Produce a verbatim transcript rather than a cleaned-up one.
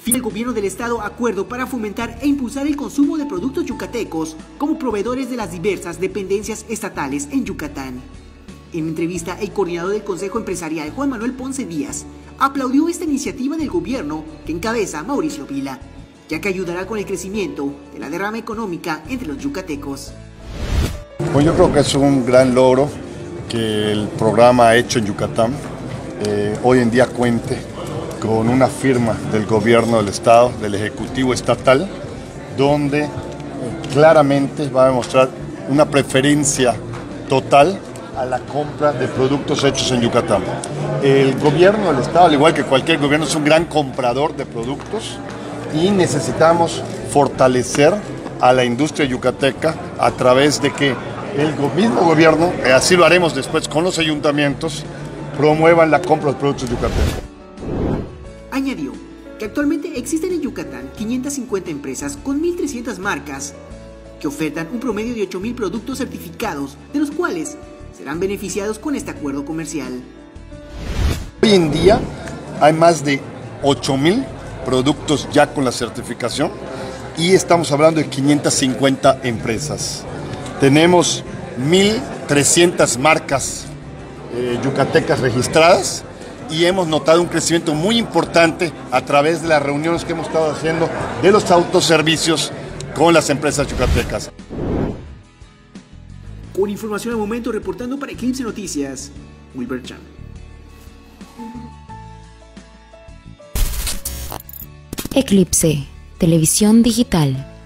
Firma el gobierno del estado acuerdo para fomentar e impulsar el consumo de productos yucatecos como proveedores de las diversas dependencias estatales en Yucatán. En entrevista, el coordinador del Consejo Empresarial, Juan Manuel Ponce Díaz, aplaudió esta iniciativa del gobierno que encabeza Mauricio Vila, ya que ayudará con el crecimiento de la derrama económica entre los yucatecos. Pues yo creo que es un gran logro que el programa hecho en Yucatán eh, hoy en día cuente con una firma del gobierno del estado, del ejecutivo estatal, donde eh, claramente va a demostrar una preferencia total a la compra de productos hechos en Yucatán. El gobierno del estado, al igual que cualquier gobierno, es un gran comprador de productos y necesitamos fortalecer a la industria yucateca a través de que el mismo gobierno, eh, así lo haremos después con los ayuntamientos, promuevan la compra de productos yucatecos. Añadió que actualmente existen en Yucatán quinientas cincuenta empresas con mil trescientas marcas que ofertan un promedio de ocho mil productos certificados, de los cuales serán beneficiados con este acuerdo comercial. Hoy en día hay más de ocho mil productos ya con la certificación y estamos hablando de quinientas cincuenta empresas. Tenemos mil trescientas marcas eh, yucatecas registradas y hemos notado un crecimiento muy importante a través de las reuniones que hemos estado haciendo de los autoservicios con las empresas yucatecas. Con información al momento, reportando para Eclipse Noticias, Wilber Chan. Eclipse, televisión digital.